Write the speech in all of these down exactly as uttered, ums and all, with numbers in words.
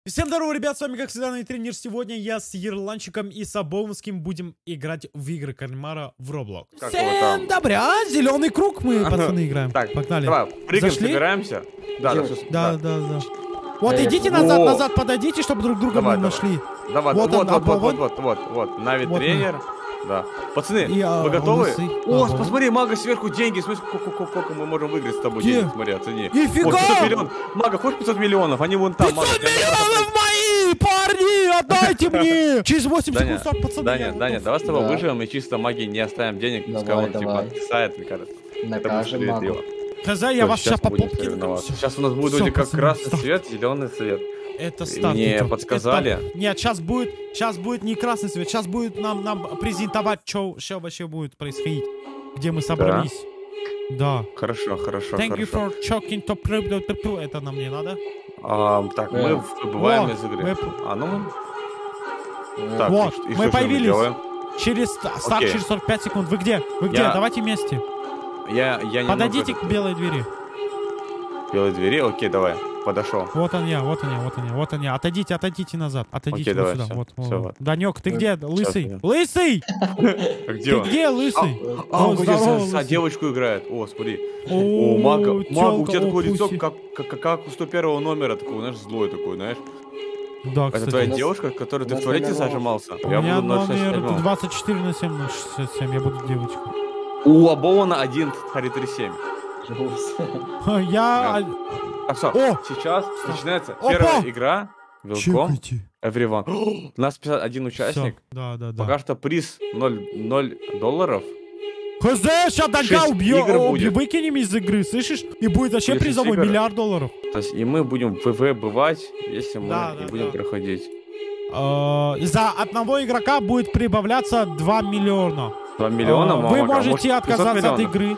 Всем здорово, ребят, с вами, как всегда, на тренер. Сегодня я с Ерланчиком и Сабовским будем играть в игры кальмара в Roblox. Как Всем добря! Зеленый круг мы, пацаны, играем. Так, погнали. Давай, прыгаем, Зашли? собираемся. Да, да, все, Да, да, да. Вот, Да, идите я- назад, О! назад, подойдите, чтобы друг друга Давай, мы давай. нашли. Давай, Вот вот, он, вот, вот, Абован. вот, вот, вот, вот, Нави Вот тренер. Да. Пацаны, И, а, вы готовы? лысый. О, Ага. посмотри, Мага сверху деньги. Смотри, сколько, сколько, сколько мы можем выиграть с тобой Где? денег. Смотри, оцени. Нифига! Вот, пятьсот миллионов. Мага, хочешь пятьсот миллионов? Они вон там. Мага, пятьсот прям на- миллионов мои, парни! Отдайте мне! Через восемь Даня, секунд старт, пацаны. я Даня, готов. Даня, давай с тобой Да. выживем и чисто магии не оставим денег. Пускай Давай, он типа давай. откисает, мне кажется. Накажем магу. Хозяин, я вас сейчас по будем попке. соревноваться. Сейчас у нас будет Всё, вроде как пацаны, красный старт. цвет, зеленый цвет. Это старт Мне идет. подсказали. Это- Нет, сейчас будет, сейчас будет не красный свет, сейчас будет нам, нам презентовать, что вообще будет происходить, где мы собрались. Да. Хорошо, хорошо, Thank you хорошо. for choking to prove the to- Это нам не надо. А, так, мы Э. выбываем Во, из игры. мы- А, ну мы... Э, Так, Вот, и, что- и мы что же появились. делаем? Через ста- старт Окей. через сорок пять секунд. Вы где? Вы где? Я- Давайте вместе. Я, я не Подойдите к белой двери. белой двери. Окей, давай. Подошел. Вот он я, вот он я, вот он я, вот он я. Отойдите, отойдите назад. Отойдите Окей, вот давай, сюда. всё, Вот, всё, вот. вот. Данек, ты Э, где? Лысый? я. Лысый! А где Ты он? где, лысый? А, О, он где здорово, за, за лысый. девочку играет. О, смотри. О, О, мага, мага, у тёлка, тебя о, такое лицо, пуси. как, как, как у сто первого номера, такой, знаешь, злой такой, знаешь. Да, Это кстати. твоя у нас- девушка, которой у ты в нас туалете номер зажимался? У Я меня буду ноль шесть номер семь. двадцать четыре на семь на шестьдесят семь, я буду девочкой. У Абована один Хари тридцать семь. Ужас. Ха, Я... А все, О! сейчас начинается Опа! первая игра. Welcome, Чекайте. everyone. У нас пятьдесят один Всё, участник. да, да, да. Пока что приз ноль ноль долларов. Хз, сейчас Данька Шесть убьет, игр будет. выкинем из игры, слышишь? И будет вообще Будет шесть призовой игр. миллиард долларов. То есть и мы будем в ВВ бывать, если мы Да, и да, будем да. проходить. Э, За одного игрока будет прибавляться два миллиона. два миллиона, Э, мама, Вы а может, можете пятьсот отказаться от миллионов? игры.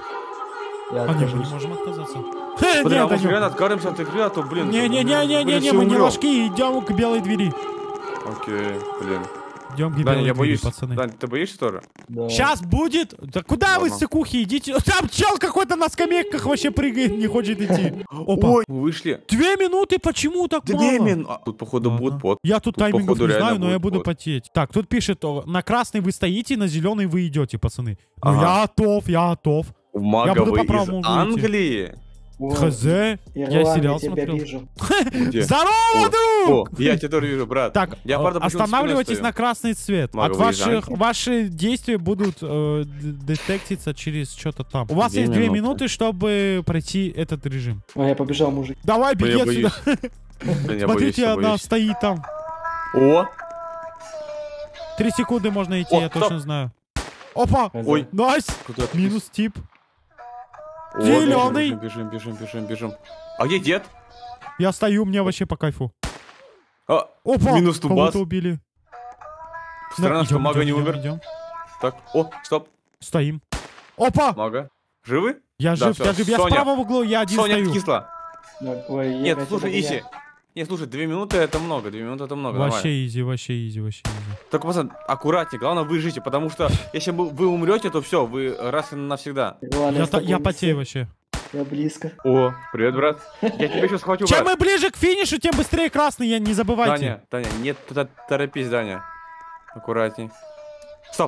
Я А, не, мы не откажусь. можем отказаться. Смотри, а Нет, может Данек. реально откажемся от игры, а то, блин... блин, Не-не-не-не-не, все мы не умрем. ложки, идем к белой двери. Окей, блин. Идем к Даня, белой я двери, боюсь. пацаны. Дань, ты боишься тоже? Да. Сейчас будет. Да куда вы, Ладно. сыкухи, идите? Там чел какой-то на скамейках вообще прыгает, не хочет идти. Опа. Ой, мы вышли. Две минуты, почему так мало? Две минуты. А, Тут, походу, Ладно. будет пот. Я тут Тут, таймингов походу, не реально знаю, но я будет буду пот. потеть. Так, тут пишет, о, на красный вы стоите, на зеленый вы идете, пацаны. Ну Ага. я готов, я готов. У мага буду вы по из правому выйти. Англии. Вот. Хз, я Ирландия, сериал тебя смотрел. вижу. Где? Здорово, О, друг! О, я тебя тоже вижу, брат. Так, я, э, правда, почему-то останавливайтесь спиной на красный цвет. Мага, От вы из ваших, Англии? ваши действия будут э, д- детектиться через что-то там. У вас Две есть две минуты. минуты, чтобы пройти этот режим. А, я побежал, мужик. Давай, Блин, беги я отсюда. боюсь. Блин, я боюсь, Смотрите, я она боюсь. стоит там. О, Три секунды можно идти, О, я стоп. точно знаю. Опа! ой. Найс! Куда ты? Минус тип. О, Зелёный. Бежим, бежим, бежим, бежим. А где дед? Я стою, мне вообще по кайфу. А, Опа! Минус тубас. Кого-то убили. странно, Ну, что идем, мага идем, не идем, умер. идем. Так, о, стоп, Стоим. Опа! мага. Живы? Я Да, жив, всё. я жив. Я Соня. справа в углу, я один Соня стою. откисла. Ну, ой, я Нет, опять слушай, это Иси. я. Нет, слушай, две минуты это много, две минуты это много. Вообще нормально. изи, вообще изи, вообще изи. Только, пацан, аккуратнее, главное выжите, потому что если вы, вы умрете, то все, вы раз и навсегда. Ладно, Я, с та- тобой я не потею все. вообще. Я близко. О, привет, брат. Я тебя сейчас схвачу, Чем брат. мы ближе к финишу, тем быстрее красный, я не забывайте. Даня, Даня, нет, туда торопись, Даня. Аккуратней. Стоп.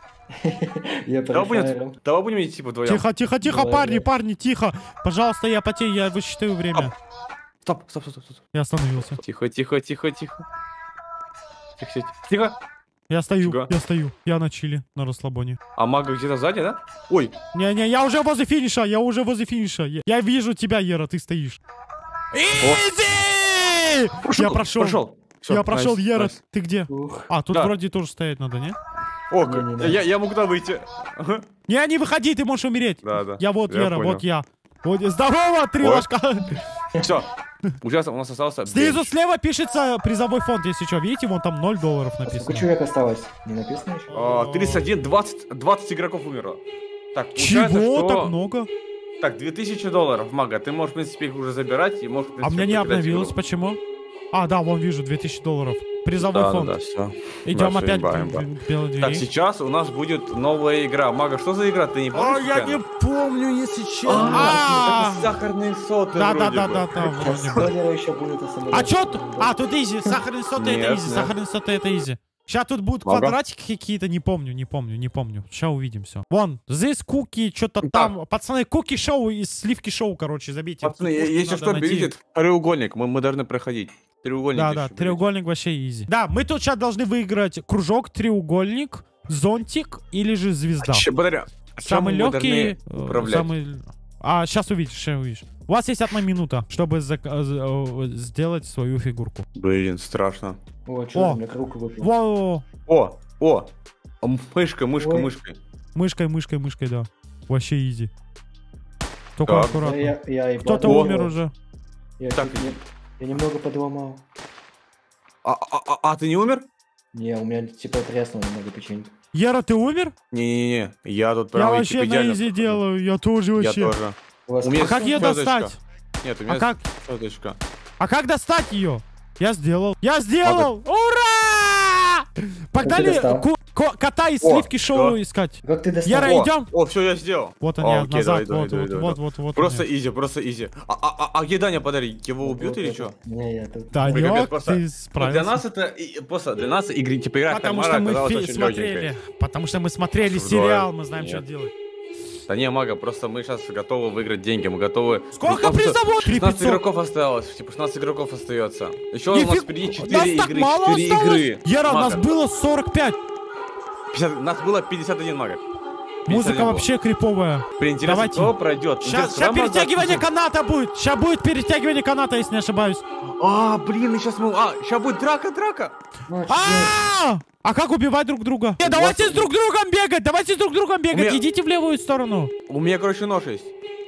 Я Давай профайлил. будем, давай будем идти вдвоем. Тихо, тихо, тихо, Давай, парни, давай. парни, тихо. Пожалуйста, я потею, я высчитаю время. Стоп, стоп, стоп, стоп, стоп. Я остановился. Тихо, тихо, тихо, тихо. Тихо, тихо, тихо. Я стою, Фига. я стою. Я на чиле, на расслабоне. А мага где-то сзади, да? Ой, Не-не, я уже возле финиша, я уже возле финиша. Я, я вижу тебя, Ера, ты стоишь. Изи! Я прошел. Прошел. Всё, Я прошел, найс, Ера, найс. ты где? Ух. А, тут Да. вроде тоже стоять надо, не? О, Не-не-не. я, я могу туда выйти. Ага. Не, не выходи, ты можешь умереть. Да, да. Я вот, Я Ера, понял. вот я. Вот, здорово, три Ой. ложка. Все. Сейчас у нас остался... Снизу бенч. слева пишется призовой фонд, если что. Видите, вон там ноль долларов А сколько написано. человек осталось? Не написано еще? А, тридцать один, двадцать, двадцать игроков умерло. Так, получается, Чего что... так много? Так, две тысячи долларов, мага. Ты можешь, в принципе, их уже забирать и можешь... в А у принципе, меня не покидать обновилось, игру. почему? А, да, вон вижу, две тысячи долларов. призовой Да, фонд. да, да, все. Идем Да, опять имба, в- имба. в белую дверь. Так, сейчас у нас будет новая игра. Мага, что за игра? Ты не А, помнишь? я какая не она? помню, если честно. А, А, это сахарные соты Да, да, вроде да, бы. да, да, вроде бы. Спойлеры еще будут о самолете. А чё тут? А, тут изи. Сахарные соты это Нет, изи. нет. Сахарные соты это изи. Сейчас тут будут Ага. квадратики какие-то, не помню, не помню, не помню. Сейчас увидим все. Вон, здесь куки, что-то Так. там. Пацаны, куки шоу из сливки шоу, короче, забейте. Пацаны, Тут если надо что, найти. берите треугольник. Мы, мы должны проходить. Треугольник. Да, еще да, берите. треугольник вообще изи. Да, мы тут сейчас должны выиграть кружок, треугольник, зонтик или же звезда. Ща, подожди, а чем Самый мы легкий, должны управлять? самый... А, сейчас увидишь, сейчас увидишь. У вас есть одна минута, чтобы зак- э, э, сделать свою фигурку. Блин, страшно. О, О. что, у меня руку выпал. Во, О, о, а мышка, мышка, Ой. мышкой. мышкой, мышкой, мышкой, да. Вообще изи. Только Так. Да, аккуратно. я, я и Кто-то подумал. умер уже. Я, Так. чуть не- я немного подломал. А, а, а, а ты не умер? Не, у меня типа треснуло немного печенье. Яра, ты умер? Не-не-не, я тут Я прям вообще на изи делаю, я тоже Я вообще. тоже. У вас У меня А как ее сеточка. достать? Нет, у А меня как? сеточка. А как достать ее? Я сделал. Я сделал! Ура! Погнали достал? ку- ко- кота из О, сливки шоу да. искать. Как ты достал? Яра, О, идем? О, все, я сделал. Вот А, они, окей, назад. давай, вот, давай, вот, давай, вот, давай. вот, вот. Просто они. изи, просто изи. А, а, а, а где Даня, подари? Его убьют или что? Не, я тут. Ой, капец, Данек, просто- ты Ну, справился. для нас это и- просто для нас игры типа игра Потому Кальмара что мы оказалась фи- очень смотрели. легенькой. Потому что мы смотрели Что сериал, да. мы знаем, что Нет. делать. Да не, Мага, просто мы сейчас готовы выиграть деньги, мы готовы... Сколько Ну, просто призовых? три шестнадцать пятьсот. игроков осталось, типа шестнадцать игроков остается. Еще у нас Нифиг- впереди Нас четыре так игры, мало четыре осталось. игры. Яра, Мага, нас было сорок пять. пятьдесят нас было пятьдесят один, Мага. пятьдесят Музыка один было. вообще криповая. Блин, интересно, Давайте. кто пройдет? Сейчас, Интересно, сейчас когда можно перетягивание отпустить? каната будет. Сейчас будет перетягивание каната, если не ошибаюсь. А, блин, и сейчас мы... А, сейчас будет драка, драка. Ну, а чё делать? А, а как убивать друг друга? Не, давайте с друг другом бегать, давайте с друг другом бегать. меня- Идите в левую сторону. У меня, короче, нож есть.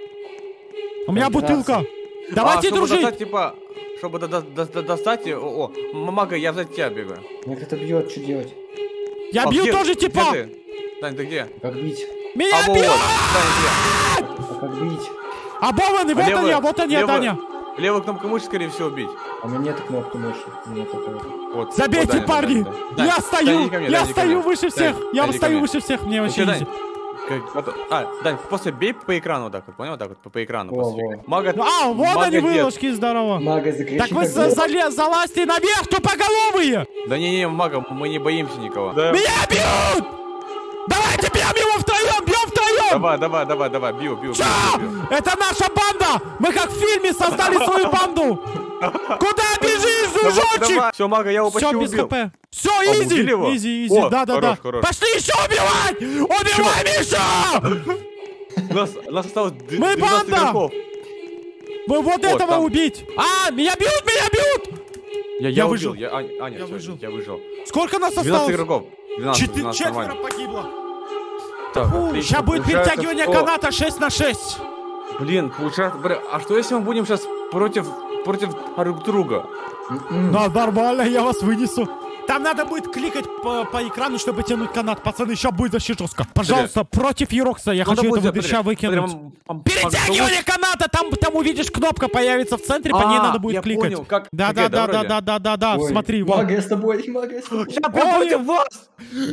У меня Прекрасно. бутылка. Давайте а, чтобы дружить. достать, типа... Чтобы до- до- до- до- достать... О, о, Мага, я за тебя бегаю. Меня кто-то бьет, что делать? Я А бью где- тоже где типа. ты? Дань, ты где? Как бить? Меня А, вот, бьют. Дань, А как бить? А Бованы, А вот левая- они, вот они, левая- Таня. где? Левой кнопкой мыши, скорее всего, убить. А у меня нет кнопки мыши. У меня только это. Вот. Забейте, Вот, Даня, парни. Даня, Даня. Я Даня, стою, иди ко мне, я Даня, иди ко стою мне. выше всех. Дань, Я Дань, иди ко стою мне. выше всех, мне Ну вообще чё, изи. Дань? Как- вот- А, Дань, просто бей по экрану вот так вот, понял? Вот так вот, по, по экрану. Во, просто во. фигай. Мага, А, вон Мага они, где? выложки, здорово. Мага закричи. Так вы как за- было. зале- залазьте наверх, тупоголовые. Да не-не, Мага, мы не боимся никого. Да. Меня бьют. Давайте бьем его втроем, бьем втроем. Давай, давай, давай, давай, бью, бью, Чё? бью, бью, бью. Это наша банда! Мы как в фильме создали свою банду! Куда бежишь, дружочек? Все, Мага, я его почти Все, без убил. хп. Все, А, изи, убили его? изи, изи, О, да-да-да. хорош, хорош. Пошли еще убивать! Убивай, Миша! Нас, нас осталось д- Мы двенадцать банда! игроков. Вы вот О, этого там. убить! А, меня бьют, меня бьют! Я, я, Я убил, выжил. я, Аня, Аня, Я всё, выжил. я выжил. Сколько нас двенадцать осталось? игроков. двенадцать, Четы- двенадцать, Четверо нормально. погибло. Так, отлично. Сейчас будет Получается, перетягивание что- каната шесть на шесть. Блин, получается, бля, а что если мы будем сейчас против, против друг друга? М-м. Да, нормально, я вас вынесу. Там надо будет кликать по, по экрану, чтобы тянуть канат. Пацаны, сейчас будет вообще жестко. Пожалуйста, против Ерокса. Я хочу этого дырща выкинуть. Перетягивание каната! Там, там увидишь, кнопка появится в центре, по ней надо будет я кликать. понял, как... Да, как да, это, да, да, вроде? да, да, да, да. Ой, Смотри, вот. Мага, я с тобой, Мага, я с тобой. Я прям Ой. против вас!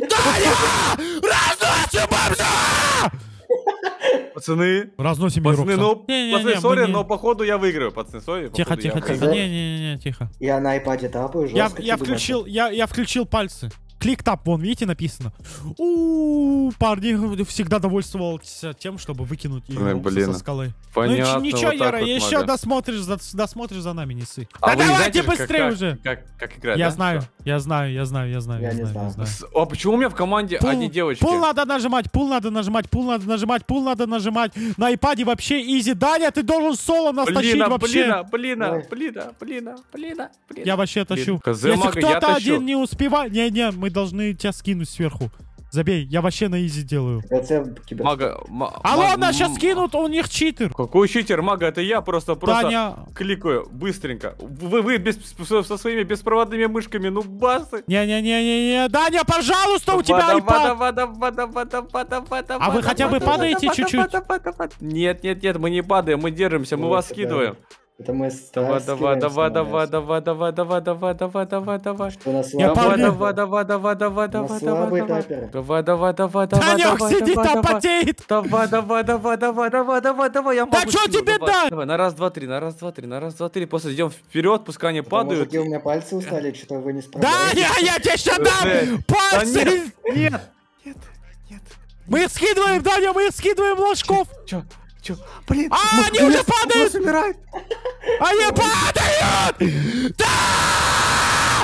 Разносим бомжа! Пацаны, Разносим пацаны, Ерокса. ну, Не-не-не, пацаны, мы сори, не- но походу я выиграю, пацаны, сори. Тихо, походу я тихо, выиграю. тихо. Не-не-не, тихо. Я на айпаде тапаю, Я, жестко. я тебе включил, я, я включил пальцы. Клик-тап, вон, видите, написано. У парни всегда довольствовался тем, чтобы выкинуть Ой, Ерокса блин. со скалы. Понятно, Ну ничего, вот так Яра, вот еще надо. досмотришь за, досмотришь за нами, не ссы. А Да вы не давайте знаете же, как- быстрее как- уже. Как, как играть, Я да? знаю, Всё. я знаю, я знаю, я знаю, Я я не знаю, я знаю. знаю. С- А почему у меня в команде Пул- одни девочки? Пул надо нажимать, пул надо нажимать, пул надо нажимать, пул надо нажимать. На айпаде вообще изи. Даня, ты должен соло нас тащить Блина, вообще. блина, блина, Ой. блина, блина, блина, блина. Я вообще тащу. Кз, Если мага, я кто-то тащу. один не успевает... Не-не, мы должны тебя скинуть сверху. Забей, я вообще на изи делаю. Я тебя кибер- Мага, ма- Алло, маг- нас сейчас м- скинут, у них читер. Какой читер, Мага, это я просто, просто Таня... кликаю быстренько. Вы, вы без, со со своими беспроводными мышками, ну басы. Не-не-не-не-не, Даня, пожалуйста, у тебя Вода, айпад. вода, вода, вода, вода, вода, А вы вода, хотя бы вода, падаете вода, чуть-чуть? вода, вода, вода. Нет, нет, нет, мы не падаем, мы держимся, мы Ну, вас это скидываем. Это мы Давай, давай, давай, давай, давай, давай, давай, давай, давай, давай, давай. Что у нас Я Давай, помню. давай, давай, давай, давай, давай, давай, давай. тапер. Давай, давай, давай, давай, Данек давай, сидит давай, там, давай. потеет. Давай, давай, давай, давай, давай, давай, давай, я Да могу чё силу, тебе давай. дать? Давай, на раз, два, три, на раз, два, три, на раз, два, три. После идем вперед, пускай они падают. Мужики, у меня пальцы устали, что-то вы не Да, справляетесь. я, я тебе сейчас Э, дам Да пальцы. нет, нет, нет, нет. Мы их скидываем, Даня, мы их скидываем ложков. Чё, чё, блин. А, мы- они уже мы- падают. мы умирают. Они падают! Да!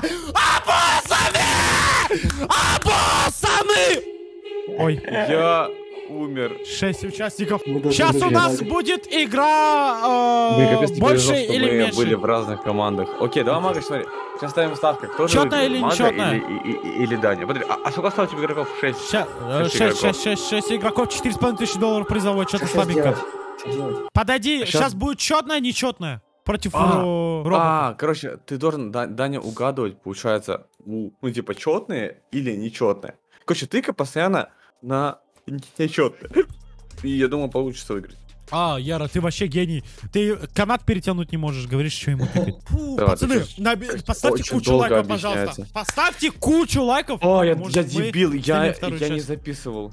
Обоссаны! Обоссаны! Ой, Я умер. шесть участников. Мы должны Сейчас у нас выиграть. будет игра Блин, э, капец, не больше повезло, что или мы меньше. были в разных командах. Окей, давай, Мага, смотри. Сейчас ставим ставки. Кто же Чётная выиграет, или Мага нечётная? Или, и- и- или Даня? Подожди, а, а сколько осталось у тебя игроков? Шесть. Ща- э, Шесть шесть, игроков. шесть, шесть, шесть игроков, четыре с половиной тысячи долларов призовой, что-то Что слабенько. делать? Что делать? Подойди, Щас- сейчас будет четное, нечетное. Против А, э, робота. А, короче, ты должен, Да- Даня, угадывать, получается, у- ну, типа, четные или нечетные. Короче, тыка постоянно на нечетные. И я думаю, получится выиграть. А, Яра, ты вообще гений. Ты канат перетянуть не можешь, говоришь, что ему тыкать. Фу, Да, пацаны, ты чё, наби- поставьте очень кучу долго лайков, пожалуйста. объясняется. Поставьте кучу лайков. О, я, Может, я мы дебил, я, снимем вторую я не часть. записывал.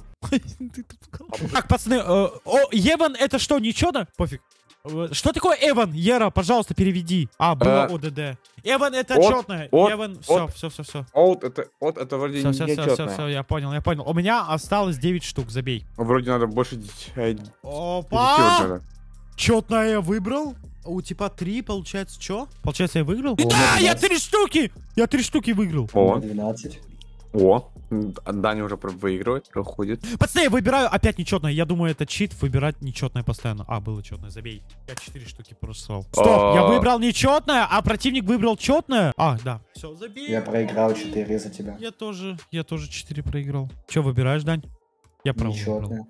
Так, пацаны, э, о, Эван это что, ничего? Пофиг. Э, Что такое Эван? Ера, пожалуйста, переведи. А, было Э, ОДД. Эван это от, четное. от, Эван, все, от. все, все, все. Вот это, вот это вроде Все, все, все, все, нечетное. все, я понял, я понял. У меня осталось девять штук, забей. Вроде надо больше десяти. э, десяти Опа! вот надо. Четное я выбрал. У типа три, получается, что? Получается, я выиграл? О, Да, молодец. я три штуки! Я три штуки выиграл. О, двенадцать. о, М, Даня уже про- выигрывает, проходит. Пацаны, я выбираю опять нечетное. Я думаю, это чит, выбирать нечетное постоянно. А, было четное, забей. Я четыре штуки просрал. Стоп, я А. выбрал нечетное, а противник выбрал четное. А, да. Все, забей. Я проиграл четыре за тебя. Я тоже, я тоже четыре проиграл. Че выбираешь, Дань? Я право выбрал. Нечетное.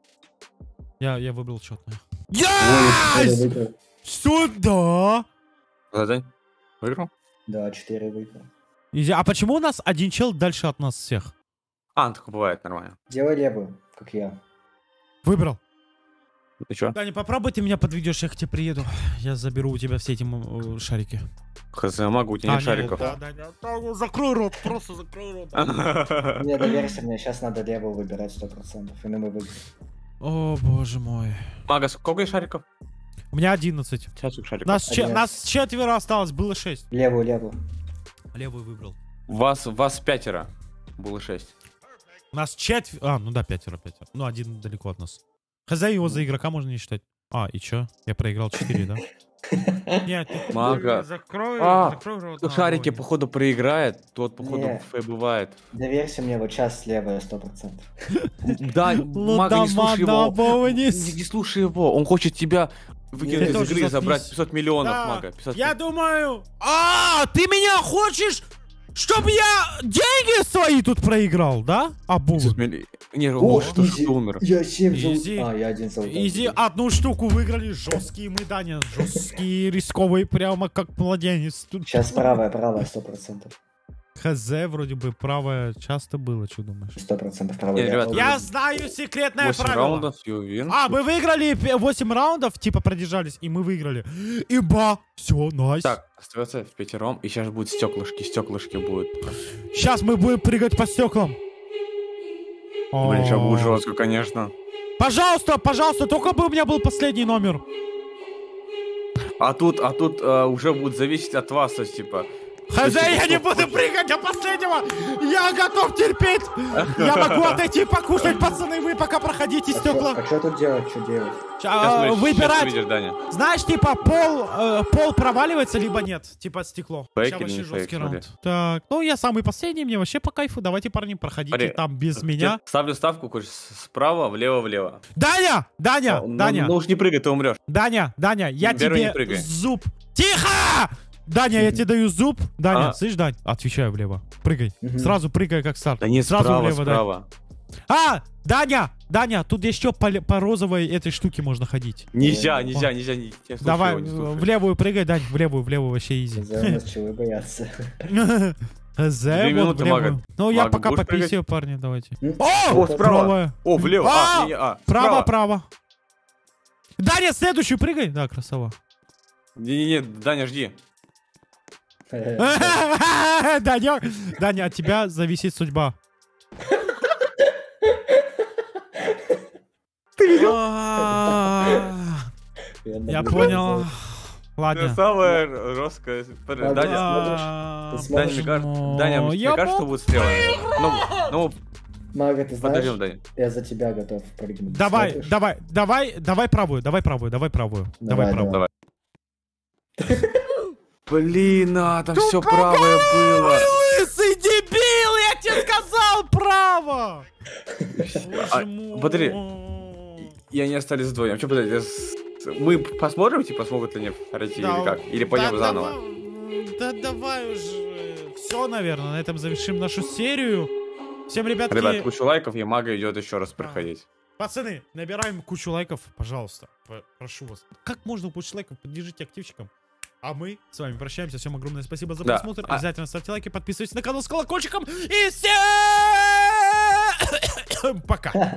Я, я выбрал четное. Ой, я Yes! выиграл. Сюда! За день выиграл? Да, четыре выиграл. Изи- А почему у нас один чел дальше от нас всех? А, ну, так бывает, нормально. Делай левую, как я. Выбрал. Ты чё? Даня, попробуй ты меня подведешь, я к тебе приеду. Я заберу у тебя все эти м, э, шарики. Хз, могу, у тебя А, нет шариков. Да, Даня, да, закрой рот, просто закрой рот. Не, доверься мне, сейчас надо левую выбирать сто процентов, и мы выиграем. О, боже мой. Мага, сколько шариков? У меня одиннадцать. Сейчас шариков. Нас, че- Одиннадцать. нас четверо осталось, было шесть. Левую, левую. Левую выбрал. Вас, вас пятеро. Было шесть. Нас четверо. А, ну да, пятеро, пятеро. Ну, один далеко от нас. Хозяин его за игрока можно не считать. А, и чё? Я проиграл четыре, да? Нет, ты- Мага. Закрой, А, закрой рот. Кто А, шарики, ой. походу, проиграет, тот, походу, Не. ф бывает. Доверься мне, вот сейчас левая сто процентов. Да, Мага, не слушай его. Лудомана, Не, не слушай его, он хочет тебя выкинуть Ты из тоже игры и забрать заткнись. пятьсот миллионов, Да, Мага. пятьсот я думаю... А, ты меня хочешь, чтобы я деньги свои тут проиграл, да? А, пятьсот Бубы. милли- Не, О, может, что изи. ты умер. Я семь Изи. зол... А, я один золотой. Изи, одну штуку выиграли, жесткие мы, Даня, жесткие, рисковые, прямо как младенец. Тут Сейчас правая, правая, сто процентов. хз, вроде бы, правое часто было, что думаешь? Сто процентов правая. Не, ребят, Я знаю секретное восемь правило. раундов, you win. А, мы выиграли восемь раундов, типа продержались, и мы выиграли. Иба, все, найс. Так, остается в пятером, и сейчас будут стеклышки, стеклышки будут. Сейчас мы будем прыгать по стеклам. Блин, сейчас будет О. жестко, конечно. Пожалуйста, пожалуйста, только бы у меня был последний номер. А тут, а тут э, уже будет зависеть от вас, то есть, типа... Хз, типа, я не кто буду хочет. прыгать до последнего. Я готов терпеть. Я могу отойти покушать, пацаны, вы пока проходите стекла. А что тут делать, что делать? Сейчас А, смотри, сейчас Выбирать. видишь, Даня. Знаешь, типа, пол, э, пол проваливается, либо нет. Типа стекло. Фейк Сейчас или вообще не фейк, жесткий смотри. раунд. Так, ну я самый последний, мне вообще по кайфу. Давайте, парни, проходите Смотри, там без Тебе меня. Ставлю ставку, короче, с- справа, влево, влево. Даня! Даня! Ну, Даня! Ну уж не прыгай, ты умрешь. Даня! Даня! Я Первый не тебе прыгай. зуб... Тихо! Даня, я тебе даю зуб. Даня, А. слышь, Дань? Отвечаю влево. Прыгай. Мгм. Сразу прыгай, как старт. Да не Сразу справа, влево, Дань. справа. А! Даня! Даня, тут еще по, по розовой этой штуке можно ходить. Нельзя, Ой, нельзя, нельзя. Не, я слушаю Давай, его, не слушаю. в левую прыгай, Дань, в левую, в левую вообще изи. За нас чего бояться. Зе, Две вот минуты, в левую. Мага. Ну, я Мага, пока будешь прыгать? пописаю, парни, давайте. М? О! О, справа. Правая. О, влево. А! А, не, не, а, Право, справа. право. Даня, следующую прыгай. Да, красава. Не-не-не, Даня, жди. Даня, Даня, от тебя зависит судьба. Ты видел? Я понял. Ладно. Самое жесткое. Даня, Даня, мне кажется, Даня, мне кажется, что будет стрела. Ну, ну, Мага, ты знаешь, подождем, Даня. я за тебя готов прыгнуть. Давай, Смотришь? давай, давай, давай правую, давай правую, давай правую. Давай правую. Давай. Блин, а, там все правое было. Лысый дебил, я тебе сказал право! А, смотри, и они остались вдвоем. Что, подожди, мы посмотрим, типа, смогут ли они пройти или как? Или пойдем заново? Да давай уже. Все, наверное, на этом завершим нашу серию. Всем, ребятки... Ребят, кучу лайков, и Мага идет еще раз проходить. Пацаны, набираем кучу лайков, пожалуйста. Прошу вас. Как можно больше лайков? Поддержите активчиком. А мы с вами прощаемся. Всем огромное спасибо за просмотр. Да. Обязательно ставьте лайки, подписывайтесь на канал с колокольчиком. И всем пока.